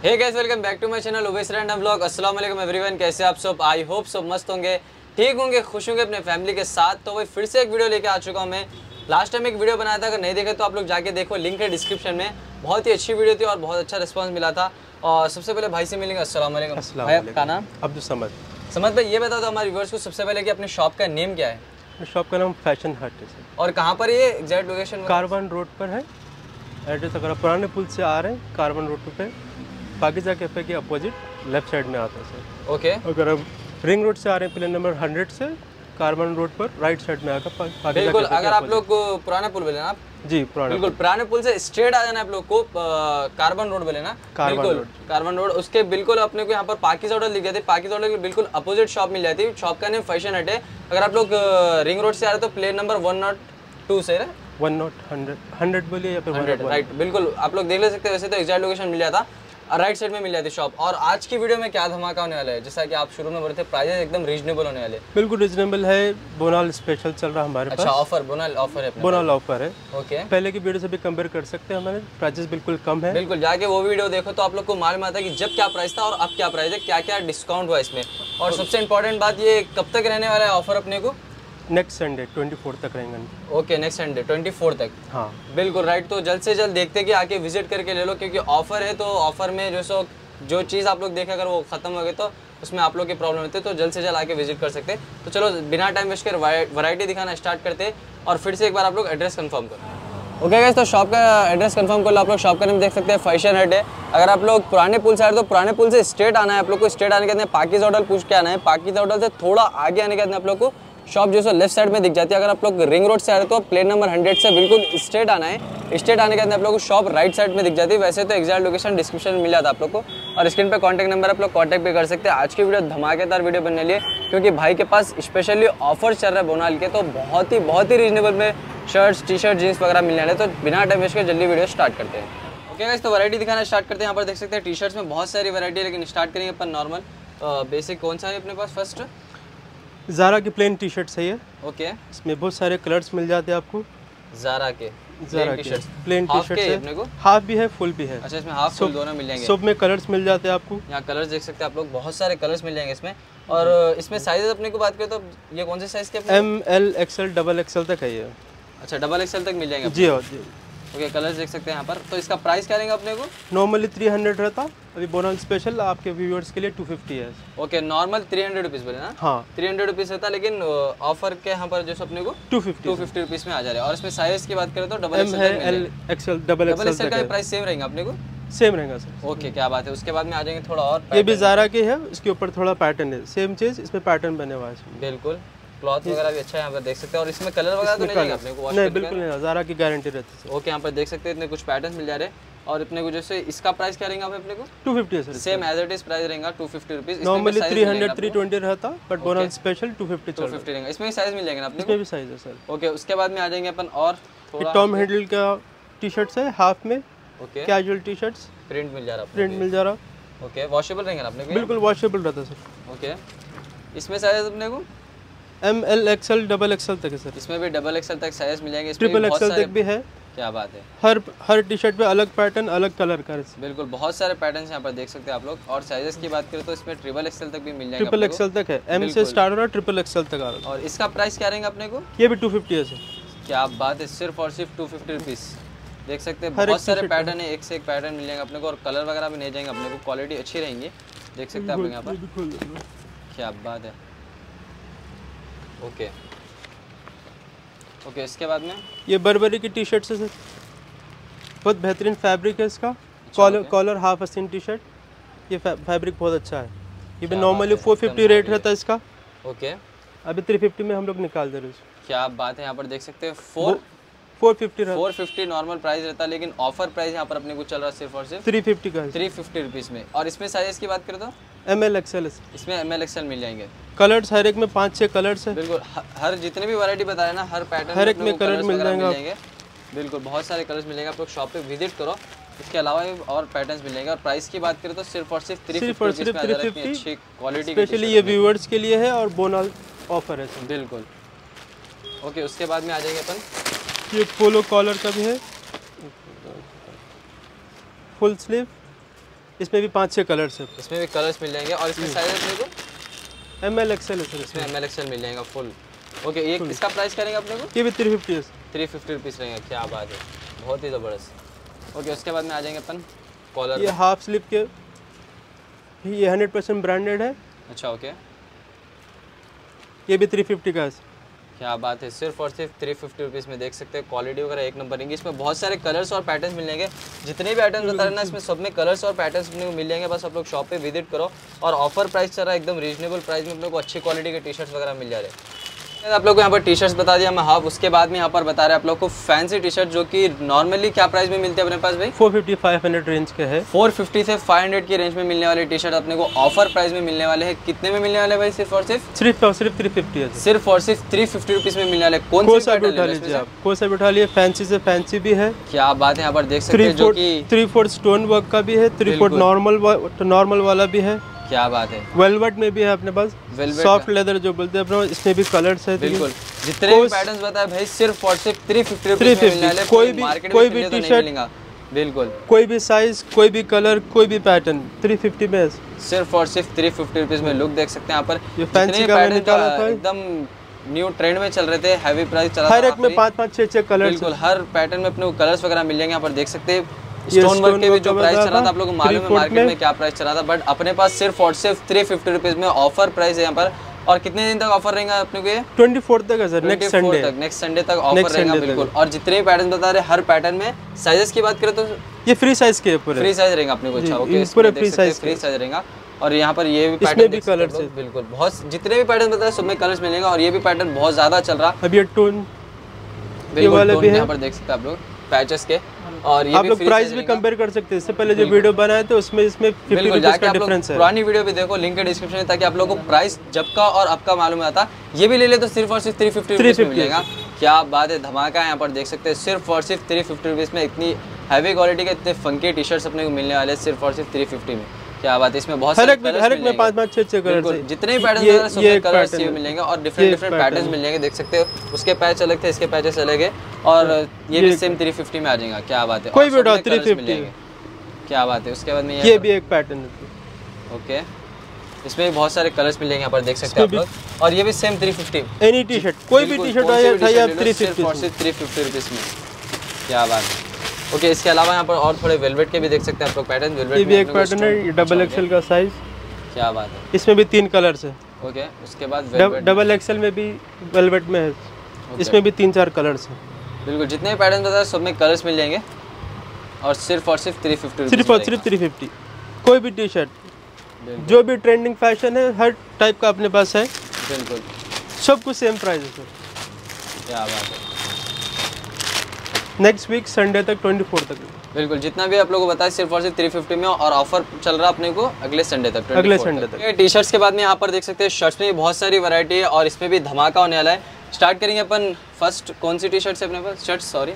Hey guys, welcome back to my channel Uwais random vlog. अस्सलाम वालेकुम everyone, कैसे आप सब? आई होप सब मस्त होंगे, ठीक होंगे, खुश होंगे अपने फैमिली के साथ। तो भाई फिर से एक वीडियो लेके आ चुका हूँ मैं। लास्ट टाइम एक वीडियो बनाया था, अगर नहीं देखे तो आप लोग जाके देखो, लिंक है डिस्क्रिप्शन में। बहुत ही अच्छी वीडियो थी और बहुत अच्छा रिस्पॉन्स मिला था। और सबसे पहले भाई से मिलेंगे। अस्सलाम वालेकुम भाई, आपका नाम? अब्दुल समद। समद भाई, ये बता दो हमारे व्यूअर्स को सबसे पहले कि अपने शॉप का नेम क्या है? शॉप का नाम फैशन हट है और कहाँ पर ये एग्जैक्ट लोकेशन? कारवान रोड पर है एड्रेस। अगर आप पुराने पुल से आ रहे हैं कारवान रोड पे पाकिजा कैफे के अपोजिट लेफ्ट साइड में आता है सर। ओके। अगर आप रिंग रोड से आ रहे हैं प्लेन नंबर 100 से कारवान रोड पर राइट साइड में आकर बिल्कुल। अगर आप लोग पुराने पुल बोले ना आप? जी पुराना, बिल्कुल पुराने पुल से स्ट्रेट आ जाना है आप लोग को, कारबन रोड बोले ना? बिल्कुल कारबन रोड, उसके बिल्कुल अपने को यहाँ पर पाकिज़ा होटल दिख जाती है। पाकिज़ा होटल के बिल्कुल अपोजिट शॉप मिल जाती है। शॉप का नेम फैशन हट है। अगर आप लोग रिंग रोड से आ रहे हो तो प्लेन नंबर 102 से 100 बोलिए या फिर 100, राइट। बिल्कुल आप लोग देख ले सकते हैं। वैसे तो एग्जैक्ट लोकेशन मिल जाता, राइट साइड में मिल जाती शॉप। और आज की वीडियो में क्या धमाका होने वाला है, जैसा कि आप शुरू में बोले थे, प्राइजेस एकदम रीजनेबल होने वाले। बिल्कुल रीजनेबल है। बोनाल स्पेशल चल रहा है हमारे पास। अच्छा, ऑफर बोनाल ऑफर है अपने? बोनाल ऑफर है। ओके। पहले की वीडियो से भी कंपेयर कर सकते हैं, हमारे प्राइजेस बिल्कुल कम है। बिल्कुल जाके वो वीडियो देखो तो आप लोग को मालूम आता है कि जब क्या प्राइस था और अब क्या प्राइस है, क्या क्या डिस्काउंट हुआ इसमें। और सबसे इंपॉर्टेंट बात, ये कब तक रहने वाला है ऑफर अपने को? नेक्स्ट संडे 24 तक रहेंगे। ओके, नेक्स्ट संडे 24 तक। हाँ बिल्कुल राइट। तो जल्द से जल्द देखते कि आके विजिट करके ले लो, क्योंकि ऑफर है। तो ऑफर में जो चीज़ आप लोग देखें, अगर वो ख़त्म हो गई तो उसमें आप लोग की प्रॉब्लम होती है। तो जल्द से जल्द आके विजिट कर सकते हैं। तो चलो बिना टाइम वेस्ट कर वैरायटी दिखाना स्टार्ट करते हैं। और फिर से एक बार आप लोग एड्रेस कंफर्म करो। ओके गाइस, तो शॉप का एड्रेस कंफर्म कर लो। आप लोग शॉप का नाम देख सकते हैं, फैशन हट है। अगर आप लोग पुराने पुल से आ रहे तो पुराने पुल से स्ट्रेट आना है आप लोग को। स्ट्रेट आने के बाद पाकिज़ा होटल पूछ के आना है। पाकिज़ा होटल से थोड़ा आगे आने के बाद आप लोग को शॉप जो है लेफ्ट साइड में दिख जाती है। अगर आप लोग रिंग रोड से आ रहे तो प्लेन नंबर 100 से बिल्कुल स्ट्रेट आना है। स्ट्रेट आने के बाद आप लोग को शॉप राइट साइड में दिख जाती है। वैसे तो एग्जैक्ट लोकेशन डिस्क्रिप्शन में मिल जाता है आप लोग को, और स्क्रीन पे कांटेक्ट नंबर आप लोग कांटेक्ट भी कर सकते हैं। आज की वीडियो धमाकेदार वीडियो बनने लिए, क्योंकि भाई के पास स्पेशली ऑफर चल रहा है बोनाल के। तो बहुत ही रीजनेबल में शर्ट्स, टी शर्ट, जीन्स वगैरह मिलने वाले। तो बिना टाइम वेस्ट के जल्दी वीडियो स्टार्ट करते हैं। ओके गाइस, तो वैरायटी दिखाना स्टार्ट करते हैं। यहाँ पर देख सकते हैं टी शर्ट्स में बहुत सारी वैरायटी है, लेकिन स्टार्ट करेंगे अपन नॉर्मल बेसिक। कौन सा है अपने पास फर्स्ट? ज़ारा की प्लेन टी शर्ट है ये। ओके। इसमें बहुत सारे कलर्स मिल जाते हैं आपको। ज़ारा के प्लेन टी शर्ट है अपने को? हाफ भी है, फुल भी है। अच्छा, इसमें हाफ फुल दोनों मिल जाएंगे। सब में कलर्स मिल जाते हैं आपको। यहाँ कलर्स देख सकते हैं आप लोग, बहुत सारे कलर्स मिल जाएंगे इसमें। और इसमें साइजेस अपने को बात करें तो ये कौन से साइज के? ML XL XXL तक है ये। अच्छा, XXL तक मिल जाएंगे जी हाँ जी। ओके, कलर्स देख सकते हैं यहाँ पर। तो इसका प्राइस क्या रहेगा अपने को? नॉर्मली 300 रहता, अभी बोनल स्पेशल आपके व्यूअर्स के लिए 250 है। ओके, नॉर्मल 300 रुपीज़ बोले ना? हाँ 300 रुपीज़ रहता, लेकिन ऑफर के यहाँ पर जो अपने को 250 रुपीज़ में आ जा रहा है। और इसमें साइज की बात करें तो ML XL XXL का प्राइस सेम रहेगा अपने को? सेम रहेगा सर। ओके, क्या बात है। उसके बाद में आ जाएंगे थोड़ा और। ये भी ज़ारा के है, इसके ऊपर थोड़ा पैटर्न है, सेम चीज़ इसमें पैटर्न बने हुआ है। बिल्कुल, क्लॉथ वगैरह भी अच्छा है यहाँ पर देख सकते हैं। और इसमें कलर वगैरह तो नहीं रहेगा अपने को? नहीं बिल्कुल नहीं, ज़ारा की गारंटी रहती है। ओके, यहाँ पर देख सकते हैं इतने कुछ पैटर्न मिल जा रहे हैं। और इतने कुछ जैसे इसका प्राइस क्या रहेगा अपने को? 250 है sir. Same as it is price रहेगा 250 रुपीज़। नॉर्मली 300 320 रहता, बट बोनल स्पेशल 250 रहेगा। इसमें भी साइज मिल जाएगा ना अपने को? इसमें भी साइज है सर। ओके, उसके बाद में आ जाएंगे अपन और थोड़ा। टॉम हैंडल का टी शर्ट्स है हाफ में। Okay, casual T shirts, print मिल जा रहा है, प्रिंट मिल जा रहा। ओके, वॉशेबल रहेंगे ना अपने को? बिल्कुल वॉशेबल रहता है सर। ओके, इसमें साइज अपने को ML XL XXL तक है सर। इसमें भी XXL तक साइज मिल जाएंगे। ट्रिपल XL तक भी है। क्या बात है। हर टी शर्ट पे अलग पैटर्न, अलग कलर का। बिल्कुल, बहुत सारे पैटर्न्स यहाँ पर देख सकते हैं आप लोग। और साइजेस की बात करें तो इसमें XXL तक भी मिल जाएगा। XXL तक है, M से स्टार्ट हो रहा है, XXL तक आ रहा है। और इसका प्राइस क्या रहेगा अपने को? ये भी 250 है सर। क्या बात है, सिर्फ और सिर्फ 250 रुपीज़। देख सकते हैं बहुत सारे पैटर्न है, एक से एक पैटर्न मिल जाएंगे अपने को। और कलर वगैरह भी नहीं जाएंगे अपने को, क्वालिटी अच्छी रहेंगी। देख सकते हैं आप लोग यहाँ पर। क्या बात है। ओके ओके, इसके बाद में ये बर्बरी की टी शर्ट है सर, बहुत बेहतरीन फैब्रिक है इसका। कॉलर हाफ आस्तीन टी शर्ट, ये फैब्रिक बहुत अच्छा है। ये भी नॉर्मली 450 रेट रहता है इसका। ओके, अभी 350 में हम लोग निकाल दे रहे हैं। क्या बात है। यहाँ पर देख सकते हैं 450 नॉर्मल प्राइस रहता है, लेकिन ऑफर प्राइस यहाँ पर अपने को चल रहा है सिर्फ और सिर्फ 350 का है। 350 रुपीज़ में। और इसमें साइज की बात करें तो ML XL, इसमें ML XL मिल जाएंगे। कलर्स हर एक में 5-6 कलर्स है। बिल्कुल, हर जितने भी वैरायटी बताया ना, हर पैटर्न हर एक में कलर मिल जाएंगे। बिल्कुल, बहुत सारे कलर्स मिलेंगे। आप लोग शॉप पे विजिट करो, इसके अलावा भी और पैटर्न्स मिलेंगे। और प्राइस की बात करें तो सिर्फ और सिर्फ 350 अच्छी क्वालिटी स्पेशली ये व्यूअर्स के लिए है और बोनल ऑफर है। बिल्कुल। ओके, उसके बाद में आ जाएंगे अपन। ये पोलो कॉलर का भी है, फुल स्लीव, इसमें भी 5-6 कलर्स है। इसमें भी कलर्स मिल जाएंगे और इसमें साइज अपने को ML XL है सर। इसमें ML XL मिल जाएगा फुल। ओके, ये इसका प्राइस करेंगे अपने को? ये भी 350 है। 350 रुपीज़ रहेगा। क्या बात है, बहुत ही ज़बरदस्त। ओके, उसके बाद में आ जाएंगे अपन कॉलर। ये हाफ स्लीव के, ये 100% ब्रांडेड है। अच्छा, ओके, ये भी 350 का है। क्या बात है, सिर्फ और सिर्फ 350 रुपीज़ में देख सकते हैं। क्वालिटी वगैरह एक नंबर रहेंगी। इसमें बहुत सारे कलर्स और पैटर्न्स मिल जाएंगे। जितने भी आइटम्स बता रहे ना, इसमें सब में कलर्स और पैटर्न्स अपने को मिल जाएंगे। बस आप लोग शॉप पे विजिट करो। और ऑफर प्राइस चल रहा है, एकदम रीजनेबल प्राइस में अपने को अच्छी क्वालिटी के टी शर्ट्स वगैरह मिल जा रहे हैं। आप लोग को यहाँ पर टी शर्ट्स बता दिया मैं हाफ। उसके बाद में यहाँ पर बता रहे हैं आप लोग को फैंसी टी शर्ट, जो कि नॉर्मली क्या प्राइस में मिलते हैं अपने पास भाई? 450-500 रेंज के है। 450 से 500 की रेंज में मिलने वाले टी शर्ट अपने को ऑफर प्राइस में मिलने वाले हैं। कितने में मिलने वाले भाई? सिर्फ और सिर्फ 350 है। सिर्फ और सिर्फ 350 रुपीज़ में मिलने वाले। कौन सा भी उठा लीजिए आप, कोई सा भी उठा लिए। फैंसी से फैंसी भी है। क्या बात है, यहाँ पर देख सकते हैं जो कि 3/4 स्टोन वर्क का भी है, 3/4 नॉर्मल वाला भी है। क्या बात है, वेलवेट में भी है अपने पास, सॉफ्ट लेदर जो बोलते हैं अपने, इसमें भी कलर्स है। बिल्कुल, जितने भी पैटर्न्स बताए भाई सिर्फ और सिर्फ 350 रुपीज़ में मिलने वाले। कोई भी टी शर्ट, बिल्कुल कोई भी साइज, कोई भी कलर, कोई भी पैटर्न 350 में। सिर्फ और सिर्फ 350 रुपीज़ में लुक देख सकते हैं यहाँ पर। ये फैंसी का मैंने निकाला था, एकदम न्यू ट्रेंड में चल रहे थे, हैवी प्राइस चला था। हर एक में 5-5, 6-6 कलर्स। बिल्कुल, हर पैटर्न में अपने को कलर्स वगैरह मिल जाएंगे। यहाँ पर देख सकते हैं स्टोन वर्क के भी जो प्राइस चला था, आप लोगों को मालूम है मार्केट में क्या प्राइस चला था, बट अपने पास सिर्फ और सिर्फ 350 रुपीज़ में ऑफर प्राइस है यहाँ पर। और कितने दिन तक ऑफर रहेगा अपने को? ये 24 तक है सर, नेक्स्ट संडे तक ऑफर रहेगा। बिल्कुल, और जितने भी पैटर्न बता रहे हर पैटर्न में साइजेस की बात करें तो ये फ्री साइज के पूरे फ्री साइज रहेगा अपने को। अच्छा, ओके, पूरे फ्री साइज रहेगा। और यहाँ पर ये भी पैटर्न भी कलर्स है। बिल्कुल, बहुत जितने भी पैटर्न बताए सब में कलर्स मिलेंगे। और ये भी पैटर्न बहुत ज़्यादा चल रहा। अब ये टोन वाला भी है, यहाँ पर देख सकते हैं आप लोग पैचेस के। और ये आप लोग प्राइस भी कंपेयर कर सकते हैं। इससे पहले जो वीडियो बनाए थे उसमें इसमें 50 रुपीस का डिफरेंस है। पुरानी वीडियो भी देखो, लिंक है डिस्क्रिप्शन में, ताकि आप लोगों को प्राइस जब का और अब का मालूम आता। ये भी ले ले तो सिर्फ और सिर्फ 350 रुपीज़ में मिलेगा। क्या बात है, धमाका है। यहाँ पर देख सकते हैं सिर्फ और सिर्फ 350 रुपीज़ में इतनी हैवी क्वालिटी के इतने फंकी टी शर्ट्स अपने को मिलने वाले सिर्फ और सिर्फ 350 में। क्या बात है, इसमें बहुत हर एक में 5-5, 6-6 कलर, जितने भी पैटर्न सब कलर्स मिलेंगे और डिफरेंट पैटर्न्स मिल जाएंगे। देख सकते हो, उसके पैच अलग थे, इसके पैचेस अलग है। और ये भी सेम 350 में आ जाएगा। क्या बात है, कोई भी उठाओ 350। क्या बात है। उसके बाद में ये भी एक पैटर्न है। ओके, इसमें भी बहुत सारे कलर्स मिल जाएंगे यहाँ पर देख सकते हैं आप लोग। और ये भी सेम 350। एनी टी शर्ट, कोई भी टी शर्ट आया आप 350 रुपीज़ में। क्या बात है। ओके, इसके अलावा यहाँ पर और थोड़े वेलवेट के भी देख सकते हैं आप लोग पैटर्न। वेलवेट ये भी एक पैटर्न है, डबल एक्सेल का साइज। क्या बात है, इसमें भी 3 कलर्स है। ओके, उसके बाद डबल एक्सेल में भी वेलवेट में है, इसमें भी 3-4 कलर्स हैं। बिल्कुल, जितने भी पैटर्न बताए सब में कलर्स मिल जाएंगे। और सिर्फ 350 सिर्फ 350। कोई भी टी शर्ट, जो भी ट्रेंडिंग फैशन है, हर टाइप का अपने पास है। बिल्कुल, सब कुछ सेम प्राइस है सर। क्या बात है। नेक्स्ट वीक संडे तक, 24 तक। बिल्कुल, जितना भी आप लोगों को बताया सिर्फ और सिर्फ 350 में। और ऑफर चल रहा अपने को अगले संडे तक, अगले संडे तक। टी शर्ट्स के बाद में यहाँ पर देख सकते हैं शर्ट्स में बहुत सारी वैरायटी है और इसमें भी धमाका होने वाला है। स्टार्ट करेंगे अपन फर्स्ट, कौन सी टी शर्ट्स है अपने पास?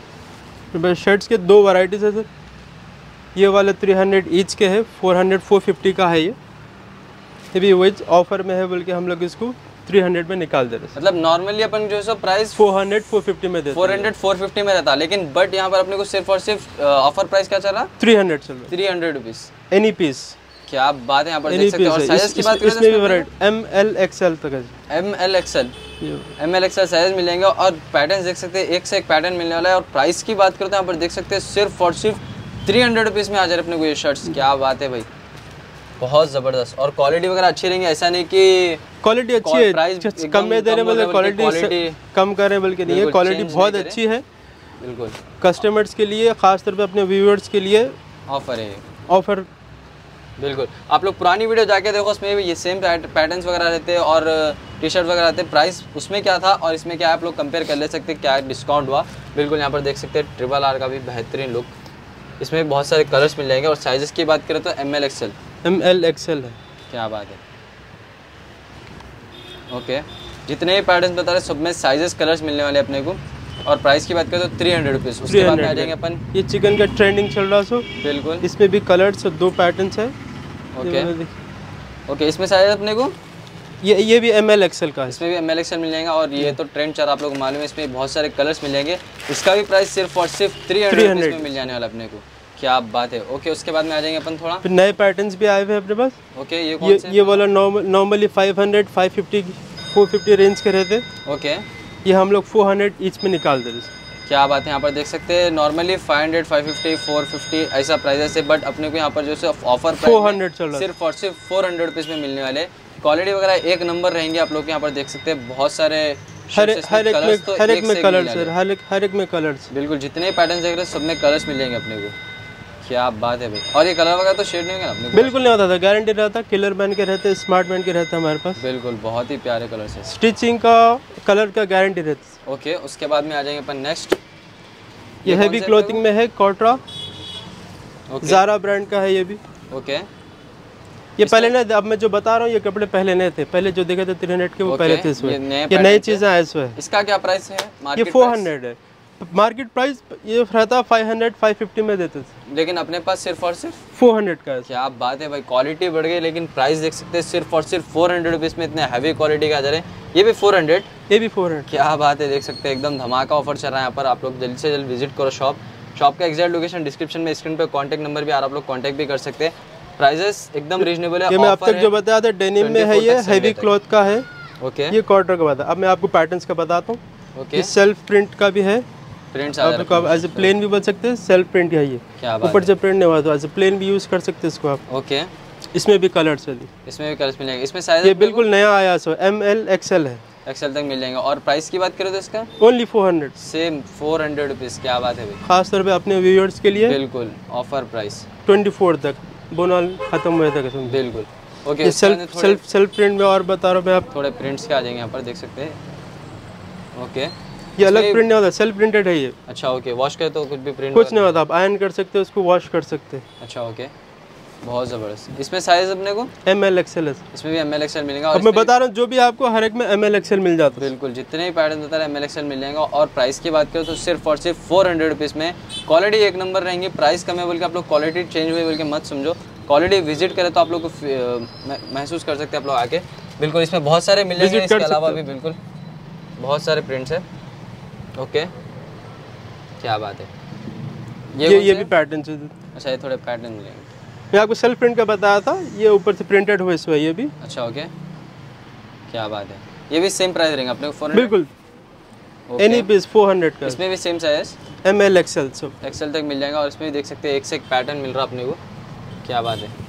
शर्ट्स के 2 वैरायटीज है सर। ये वाले 300 ईच के है, 400-450 का है। ये भी वही ऑफर में है, बल्कि हम लोग इसको 300 में निकाल दे रहे हैं। मतलब नॉर्मली अपन जो है प्राइस 400-450 में देते हैं। 400-450 में रहता, लेकिन बट यहाँ पर अपने को सिर्फ और सिर्फ ऑफर प्राइस क्या चल रहा? 300 चल रहा है। 300 रुपीज़ एनी पीस। क्या बात है, यहाँ पर देख सकते हैं। और साइज की बात करें इसमें भी वैरायटी ML XL तक है। ML XL साइज मिलेंगे। और पैटर्न देख सकते हैं, एक से एक पैटर्न मिलने वाला है। और प्राइस की बात करें तो यहाँ पर देख सकते हैं सिर्फ और सिर्फ 300 रुपीज़ में आ जा रहे अपने को ये शर्ट्स। क्या बात है भाई, बहुत ज़बरदस्त। और क्वालिटी वगैरह अच्छी रहेंगी, ऐसा नहीं कि क्वालिटी अच्छी है, प्राइस कम में दे रहे हैं, मतलब क्वालिटी कम कर रहे हैं बल्कि नहीं है, क्वालिटी बहुत अच्छी है। बिल्कुल, कस्टमर्स के लिए, खासतौर पे अपने व्यूअर्स के लिए ऑफर है। ऑफर बिल्कुल, आप लोग पुरानी वीडियो जाके देखो, उसमें भी ये सेम पैटर्न्स वगैरह रहते हैं और टी शर्ट वगैरह रहते हैं। प्राइस उसमें क्या था और इसमें क्या, आप लोग कंपेयर कर ले सकते हैं क्या डिस्काउंट हुआ। बिल्कुल, यहाँ पर देख सकते हैं RRR का भी बेहतरीन लुक। इसमें भी बहुत सारे कलर्स मिल जाएंगे। और साइजेस की बात करें तो ML XL है। क्या बात है। ओके, जितने भी पैटर्न बता रहे सब में साइजेस कलर्स मिलने वाले अपने को। और प्राइस की बात करें तो 300 रुपीज़। उसके बाद में आ जाएंगे अपन, ये चिकन का ट्रेंडिंग चल रहा है। बिल्कुल, इसमें भी कलर्स 2 पैटर्न्स है। ओके, इसमें साइज अपने को ये भी ML XL का है। इसमें भी ML XL मिल जाएगा। और ये तो ट्रेंड चल रहा, आप लोगों को मालूम है, इसमें बहुत सारे कलर्स मिल जाएंगे। इसका भी प्राइस सिर्फ और सिर्फ 300 में मिल जाने वाला अपने को। क्या बात है। ओके, उसके बाद में आ जाएंगे अपन थोड़ा। फिर नए पैटर्न्स भी आए हुए हैं अपने पास। ओके, ये कौन से? ये वाला नॉर्मली 500, 550, 450 रेंज के रहते। ओके, ये हम लोग 400 ईच में निकाल दे रहे हैं। क्या बात है। यहाँ पर देख सकते हैं नॉर्मली 500, 550, 450 ऐसा प्राइस है, बट अपने को यहाँ पर जो है ऑफर 400 चल रहा है। सिर्फ और सिर्फ 400 रुपीज़ में मिलने वाले। क्वालिटी वगैरह एक नंबर रहेंगे। आप लोग यहाँ पर देख सकते हैं बहुत सारे हर एक में कलर्स है, हर एक में कलर्स। बिल्कुल, जितने पैटर्न देख रहे हैं सब में कलर्स मिल जाएंगे अपने को। क्या बात है भाई। और ये कलर वगैरह तो शेड नहीं होगा अपने को? बिल्कुल नहीं होता था, गारंटी रहता। किलर बैन के रहते, स्मार्ट बैन के रहते हमारे पास। बिल्कुल, बहुत ही प्यारे कलर्स है। स्टिचिंग का कलर का गारंटी रहती। ओके, उसके बाद में आ जाएंगे अपन नेक्स्ट। ये हैवी क्लोथिंग में है, कॉट्रा, ज़ारा ब्रांड का है ये भी। ओके, ये पहले नहीं, अब मैं जो बता रहा हूँ ये कपड़े पहले नहीं थे। पहले जो देखे थे 300 के वो पहले थे इसमें। ये नई चीज़ें हैं इसमें। इसका क्या प्राइस है? ये 400 है। मार्केट प्राइस ये रहता 500, 550 में देते थे, लेकिन अपने पास सिर्फ और सिर्फ 400 का है। क्या बात है भाई, क्वालिटी बढ़ गई लेकिन प्राइस देख सकते हैं सिर्फ और सिर्फ 400 रुपीज़ में इतने हैवी क्वालिटी का आ जा रहे हैं। ये भी 400, ये भी 400। क्या बात है, देख सकते हैं एकदम धमाका ऑफर चल रहा है यहाँ पर। आप लोग जल्द से जल्द विजिट करो शॉप का एग्जैक्ट लोकेशन डिस्क्रिप्शन में, स्क्रीन पे कॉन्टैक्ट नंबर भी आ रहा है, आप लोग कॉन्टैक्ट भी कर सकते हैं। प्राइजेस एकदम रीजनेबल है। ये मैं अब तक जो बताया था डेनिम में है, ये हैवी क्लॉथ का है। ओके, ये कॉटन का बता। अब मैं आपको पैटर्न्स का बताता हूँ। ओके, सेल्फ प्रिंट का भी है। प्रिंट्स आप एज ए प्लेन भी बन सकते हैं, सेल्फ प्रिंट है ये। क्या बात ऊपर से प्रिंट नहीं हुआ तो एज ए प्लेन भी यूज़ कर सकते हैं इसको आप। ओके, इसमें भी कलर्स है, इसमें भी कलर्स मिल जाएंगे। इसमें साइज ये बिल्कुल नया आया सो ML XL है, एक्सेल तक मिल जाएंगे। और प्राइस की बात करें तो इसका ओनली 400, सेम 400 रुपीज़। क्या बात है भाई, खास तौर पे अपने व्यूअर्स के लिए बिल्कुल ऑफर प्राइस 24 तक, बोनल खत्म हुए तक। बिल्कुल। ओके, ये सेल्फ प्रिंट में और बता रहा हूँ मैं आप। थोड़े प्रिंट्स के आ जाएंगे यहाँ पर, देख सकते हैं। ओके, ये अलग प्रिंट नहीं होता, सेल्फ प्रिंटेड है ये। अच्छा, ओके, वॉश करे तो कुछ भी प्रिंट कुछ नहीं होता, आप आयरन कर सकते हो उसको, वॉश कर सकते हैं। अच्छा, ओके, बहुत ज़बरदस्त। इसमें साइज अपने को ML XL है, इसमें भी ML XL मिलेगा। अब मैं बता रहा हूँ जो भी आपको हर एक में ML XL मिल जाता है। बिल्कुल, जितने भी पैटर्न होता है ML XL मिल जाएगा। और प्राइस की बात करें तो सिर्फ और सिर्फ 400 रुपीज़ में क्वालिटी एक नंबर रहेंगी। प्राइस कम है बोल के आप लोग क्वालिटी चेंज हुई बोल के मत समझो। क्वालिटी विजिट करें तो आप लोग को महसूस कर सकते हैं आप लोग आके। बिल्कुल, इसमें बहुत सारे मिल जाएंगे, इसके अलावा भी बिल्कुल बहुत सारे प्रिंट्स है। ओके, क्या बात है। ये भी पैटर्न है। अच्छा, ये थोड़े पैटर्न मिलेंगे। मैं आपको सेल्फ प्रिंट का बताया था, ये ऊपर से प्रिंटेड हुआ इसमें ये भी। अच्छा, ओके, क्या बात है। ये भी सेम प्राइस रहेंगे अपने को 400? बिल्कुल, एनी पीस 400 का। इसमें भी सेम साइज ML XL सब एक्सेल तक मिल जाएगा। और इसमें भी देख सकते हैं एक से एक पैटर्न मिल रहा है अपने को। क्या बात है,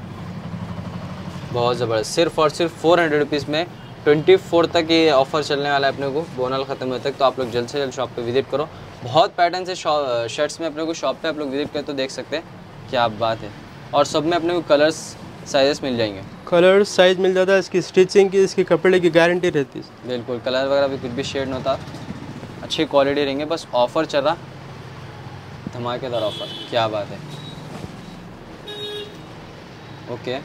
बहुत ज़बरदस्त। सिर्फ और सिर्फ 400 रुपीज़ में 24 तक ये ऑफर चलने वाला है अपने को, बोनल ख़त्म होने तक। तो आप लोग जल्द से जल्द शॉप पे विजिट करो। बहुत पैटर्न से शर्ट्स में अपने को शॉप पे आप लोग विजिट करें तो देख सकते हैं। क्या बात है। और सब में अपने को कलर्स साइजेस मिल जाएंगे। कलर साइज मिल जाता है, इसकी स्टिचिंग की, इसकी कपड़े की गारंटी रहती है। बिल्कुल, कलर वगैरह भी कुछ भी शेड नहीं होता, अच्छी क्वालिटी रहेंगे। बस ऑफ़र चल रहा, धमाकेदार ऑफ़र। क्या बात है। ओके,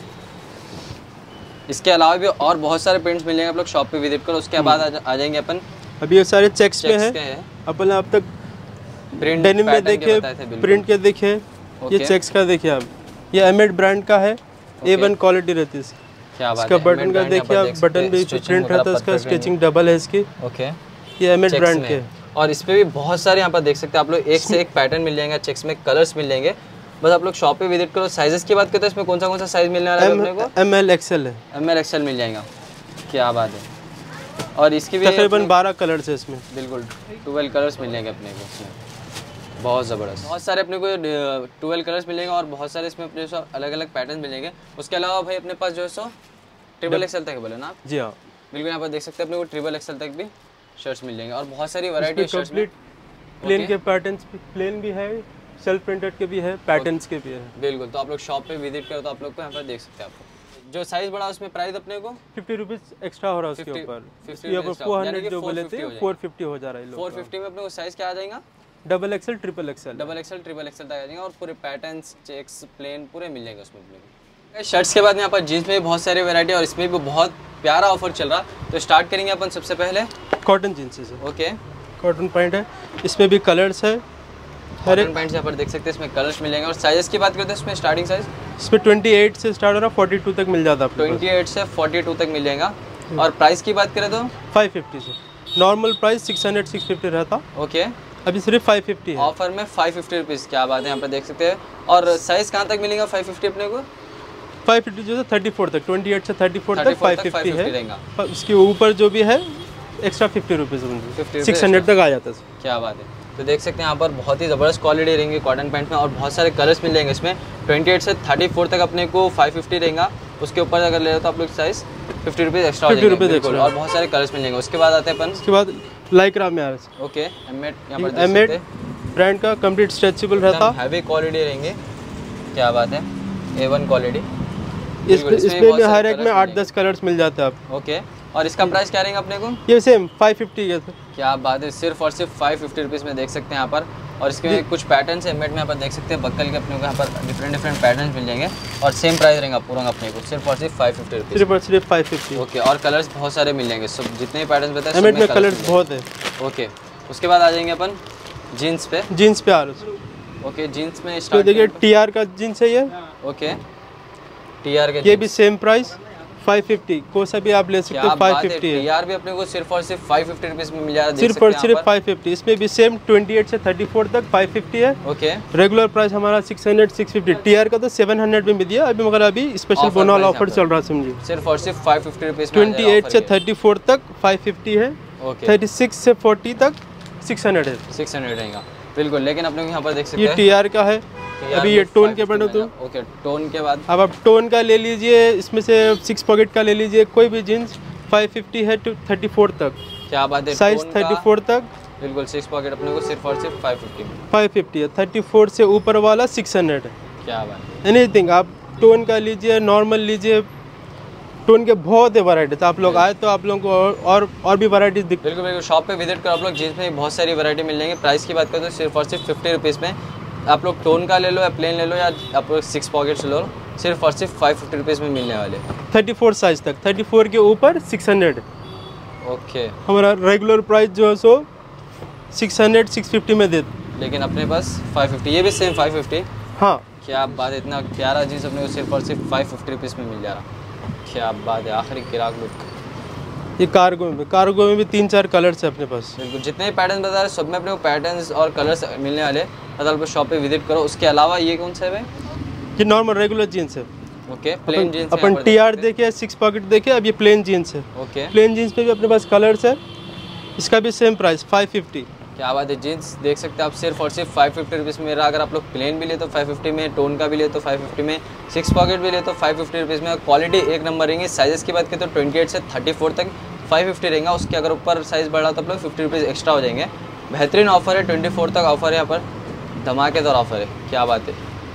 इसके अलावा भी और बहुत सारे प्रिंट्स मिल जाएंगे, आप लोग शॉप पे विजिट करो। उसके बाद आ जाएंगे अपन। अभी ये सारे चेक्स में है। अपन अब तक प्रिंट डेनिम में देखे, प्रिंट के देखे, ये चेक्स का देखिए आप। ये एमेड ब्रांड का है, A1 क्वालिटी रहती है इसकी। क्या बात है। इसका बटन का देखिए आप, बटन भी प्रिंट रहता है, इसका स्टिचिंग डबल है इसकी। ओके, ये एमेड ब्रांड के। और इस पे भी बहुत सारे यहाँ पर देख सकते हैं आप लोग, एक से एक पैटर्न मिल जाएंगे, चेक्स में कलर्स मिल जाएंगे। बस आप लोग शॉप पे विजिट करो। साइजेस की बात करते हैं, इसमें कौन सा साइज मिलने वाला है अपने को? ML XL है। ML XL मिल जाएगा। क्या बात है। और इसकी भी तकरीबन 12 कलर्स है इसमें। बिल्कुल, 12 कलर्स मिल जाएंगे अपने को इसमें। बहुत ज़बरदस्त, बहुत सारे अपने को 12 कलर्स मिलेंगे और बहुत सारे इसमें अपने सो अलग अलग पैटर्न मिलेंगे। उसके अलावा भाई अपने पास जो है सो ट्रिपल XL तक बोले ना आप? जी हाँ, बिल्कुल। यहाँ पर देख सकते हैं अपने को ट्रिपल XL तक भी शर्ट्स मिल जाएंगे और बहुत सारी वैरायटी शर्ट्स में। प्लेन के पैटर्न्स प्लेन भी है, सेल्फ प्रिंटेड के भी है, पैटर्न्स के भी है। बिल्कुल, तो आप लोग शॉप पे विजिट करो तो आप लोग को यहाँ पर देख सकते हैं। आपको जो साइज बड़ा उसमें प्राइस अपने को 50 रुपीज़ एक्स्ट्रा हो रहा है उसके ऊपर। ये 400 जो बोले थे 450 हो जा रहा है। 450 में अपने को साइज क्या आ जाएगा? Double XL, triple XL, double XL, triple XL तक आ जाएगा और पूरे पैटर्न्स, चेक्स, प्लेन पूरे मिल जाएंगे उसमें अपने को। शर्ट्स के बाद यहाँ पर जीन्स में भी बहुत सारी वैरायटी और इसमें भी बहुत प्यारा ऑफर चल रहा। तो स्टार्ट करेंगे अपन सबसे पहले कॉटन जीन्स से। ओके, कॉटन पैंट है, इसमें भी कलर्स है। हर एक पैंट यहाँ पर देख सकते हैं, इसमें कलर्स मिलेंगे। और साइजेस की बात करते हैं, इसमें स्टार्टिंग साइज इसमें 28 से स्टार्ट हो रहा है, 42 तक मिल जाता है। 28 से 42 तक मिल जाएगा। और प्राइस की बात करें तो 550 से। नॉर्मल प्राइस 600 650 रहता। ओके, अभी सिर्फ 550 है। ऑफर में 550 रुपीज़, क्या बात है, यहाँ पर देख सकते हैं। और साइज़ कहाँ तक मिलेगा 550 अपने को? 550 जो है 34 तक, 28 से 34 तक 550 है। रहेगा। उसके ऊपर जो भी है एक्स्ट्रा 50 रुपीज़, 600 तक आ जाता है। क्या बात है। तो देख सकते हैं यहाँ पर बहुत ही ज़बरदस्त क्वालिटी रहेंगी कॉटन पैंट में, और बहुत सारे कलर्स मिल जाएंगे इसमें। 28 से 34 तक अपने को 550 रहेगा। उसके ऊपर अगर ले रहे हो तो आप लोग साइज़ 50 रुपीज़ एक्स्ट्रा हो जाएंगे, बिल्कुल। और बहुत सारे कलर्स मिल जाएंगे। उसके बाद आते हैं अपन, उसके बाद लाइक्रा में आ रहा है। ओके, एमएड यहाँ पर देख सकते हैं, ब्रांड का कंप्लीट स्ट्रेचेबल रहता है, हैवी क्वालिटी रहेंगे। क्या बात है, A1 क्वालिटी। इसमें भी हर एक में 8-10 कलर्स मिल जाते हैं आप। ओके, और इसका प्राइस क्या रहेगा अपने को? ये सेम 550 का। क्या बात है, सिर्फ और सिर्फ 550 रुपीज़ में देख सकते हैं यहाँ पर। और इसके कुछ पैटर्न्स एमएड में यहाँ पर देख सकते हैं, बक्कल के अपने को यहाँ पर डिफरेंट पैटर्न्स मिल जाएंगे। और सेम प्राइस रहेगा पूरा अपने को, सिर्फ और सिर्फ 550 रुपीज़। सिर्फ और सिर्फ 550। ओके, और कलर्स बहुत सारे मिल जाएंगे, सब जितने भी पैटर्न्स बताए एमएड में कलर्स बहुत है। ओके, उसके बाद आ जाएंगे अपन जीन्स पे। जीन्स पे आ रहा है। ओके, जीन्स में तो स्टार्ट देखिए टीआर का जीन्स है ये। ओके, टीआर के ये भी सेम प्राइस 550, कोई सा भी आप ले सकते हो, 550 है। टीआर भी अपने को सिर्फ और सिर्फ 550 रुपीज़ में मिल जा रहा है, सिर्फ और सिर्फ 550। इसमें भी सेम 28 से 34 तक 550 है। ओके, रेगुलर प्राइस हमारा 600 650। टीआर का तो 700 में भी दिया अभी, मगर अभी स्पेशल बोनस ऑफर चल रहा है, समझिए। सिर्फ और सिर्फ 550 रुपीज़। 28 से 34 तक 550 है। ओके, 36 से 40 तक 600 है। 600 रहेगा, बिल्कुल। लेकिन अपने को यहाँ पर देख सकते ये हैं टीआर का है। अभी ये टोन के बने तो। ओके, टोन के बाद अब आप टोन का ले लीजिए, इसमें से 6 पॉकेट का ले लीजिए, कोई भी जीन्स 550 है टू 34 तक। क्या बात है, साइज 34 तक, बिल्कुल 6 पॉकेट अपने को सिर्फ और सिर्फ 550 है। 34 से ऊपर वाला 600 है। क्या बात है। एनीथिंग आप टोन का लीजिए, नॉर्मल लीजिए, टोन के बहुत है वैरायटी। तो आप लोग आए तो आप लोगों को और भी वैराइटीज दिख। बिल्कुल बिल्कुल, शॉप पे विजिट करो आप लोग, जीन्स में बहुत सारी वैरायटी मिल जाएंगी। प्राइस की बात करें तो सिर्फ और सिर्फ 50 रुपीज़ में आप लोग टोन का ले लो या प्लेन ले लो, या आप लोग 6 पॉकेट्स लो, सिर्फ और सिर्फ 550 रुपीज़ में मिलने वाले। 34 साइज तक, 34 के ऊपर 600। ओके, हमारा रेगुलर प्राइस जो है सो 600 650 में दे, लेकिन अपने पास 550, ये भी सेम 550। हाँ, क्या बात है, इतना प्यारा जीन्स अपने को सिर्फ और सिर्फ 550 रुपीज़ में मिल जा रहा। क्या बात है, आखिरी किराक लुक। ये कार्गो में भी 3-4 कलर्स है अपने पास। बिल्कुल, जितने भी पैटर्न बता रहे सब में अपने को पैटर्न्स और कलर्स मिलने वाले। मतलब आप शॉप पे विजिट करो। उसके अलावा ये कौन सा है भाई? ये नॉर्मल रेगुलर जीन्स है। ओके, प्लेन जीन्स अपन टीआर देखे, 6 पॉकेट देखे, अब ये प्लेन जीन्स है। ओके, प्लेन जीन्स पे भी अपने पास कलर्स है। इसका भी सेम प्राइस 550। क्या बात है, जीन्स देख सकते हैं आप सिर्फ और सिर्फ 550 रुपीज़ में। अगर आप लोग प्लेन भी ले तो 550 में, टोन का भी ले तो 550 में, 6 पॉकेट भी ले तो 550 रुपीज़ में। क्वालिटी एक नंबर रहेंगी। साइज़ की बात करें तो 28 से 34 तक 550 रहेगा। उसके अगर ऊपर साइज़ बढ़ा तो आप लोग 50 रुपीज़ एक्स्ट्रा हो जाएंगे। बेहतरीन ऑफर है, 24 तक ऑफर है यहाँ पर, धमाकेदार ऑफर है। क्या बात है,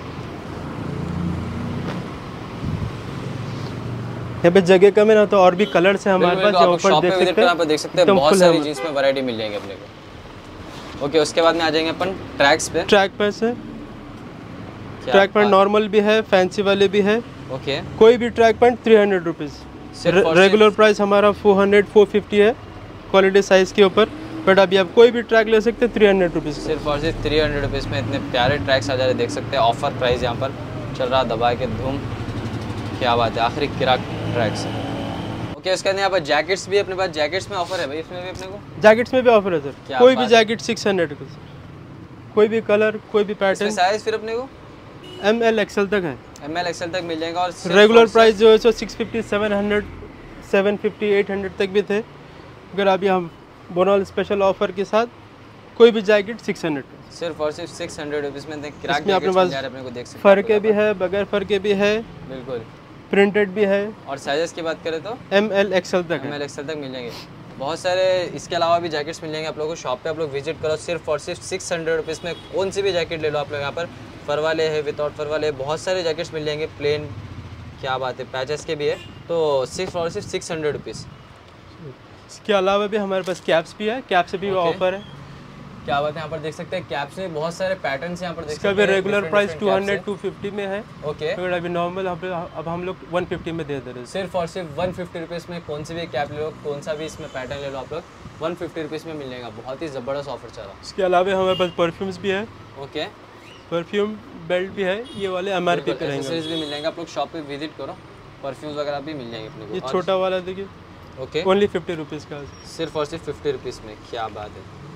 यहाँ पे जगह कम है ना, तो और भी कलर्स है हमारे पास। जो ऊपर देख सकते हैं, यहाँ पर देख सकते हैं बहुत सारी जीन्स में वैरायटी मिल जाएंगे अपने को। ओके, उसके बाद में आ जाएंगे अपन ट्रैक्स पे। ट्रैक पैंट्स है। ट्रैक पैंट नॉर्मल भी है, फैंसी वाले भी है। ओके, कोई भी track pant 300 rupees. Regular price हमारा 400 450 है क्वालिटी साइज़ के ऊपर। बट अभी आप कोई भी ट्रैक ले सकते हैं 300 रुपीज़। सिर्फ और सिर्फ 300 रुपीज़ में इतने प्यारे ट्रैक्स आ जा रहे, देख सकते हैं। ऑफर प्राइस यहाँ पर चल रहा, दबा के धूम। क्या बात है, आखिरी किराक ट्रैक्स। ओके, उसके बाद यहाँ पर जैकेट्स भी अपने पास। जैकेट्स में ऑफर है भाई, इसमें भी अपने को? जैकेट्स में भी ऑफर है सर। कोई भी जैकेट 600 का सर। कोई भी कलर, कोई भी पैटर्न। साइज फिर अपने को ML XL तक है। ML XL तक मिल जाएगा। और रेगुलर प्राइस जो है सो 650 700 750 800 तक भी थे। अगर अभी हम बोनस स्पेशल ऑफर के साथ कोई भी जैकेट 600, सिर्फ और सिर्फ 600 रुपीज़ में किराक अपने पास अपने को देख सकते हैं। फर के भी है, बगैर फर के भी है, बिल्कुल प्रिंटेड भी है। और साइजेस की बात करें तो ML XL तक है। ML XL तक मिल जाएंगे। बहुत सारे इसके अलावा भी जैकेट्स मिल जाएंगे आप लोगों को। शॉप पे आप लोग विजिट करो, सिर्फ और सिर्फ 600 रुपीज़ में कौन सी भी जैकेट ले लो आप लोग। यहाँ पर फर वाले हैं, विदाउट फर वाले, बहुत सारे जैकेट्स मिल जाएंगे। प्लेन, क्या बात है, पैचेस के भी है। तो सिर्फ और सिर्फ 600 रुपीज़। इसके अलावा भी हमारे पास कैप्स भी है, कैप से भी ऑफर है। क्या बात है, यहाँ पर देख सकते हैं कैप्स में बहुत सारे पैटर्न्स यहाँ पर देख सकते हैं। इसका भी रेगुलर प्राइस 200 250 में है। ओके, तो अभी नॉर्मल अब हम लोग 150 में दे दे रहे हैं। सिर्फ और सिर्फ 150 रुपीज़ में कौन सी भी कैप ले लो, कौन सा भी इसमें पैटर्न ले लो आप लोग, 150 रुपीज़ में मिल जाएगा। बहुत ही ज़बरदस्त ऑफर चल रहा है। इसके अलावा हमारे पास परफ्यूम्स भी है। ओके, परफ्यूम बेल्ट भी है, ये वाले MRP पे रहेंगे। एक्सेसरीज भी मिल जाएंगे। आप लोग शॉप पे विजिट करो, परफ्यूम्स वगैरह भी मिल जाएंगे अपने को। ये छोटा वाला देखिए, ओके, ओनली 50 रुपीज़ का, सिर्फ और सिर्फ 50 रुपीज़ में। क्या बात है,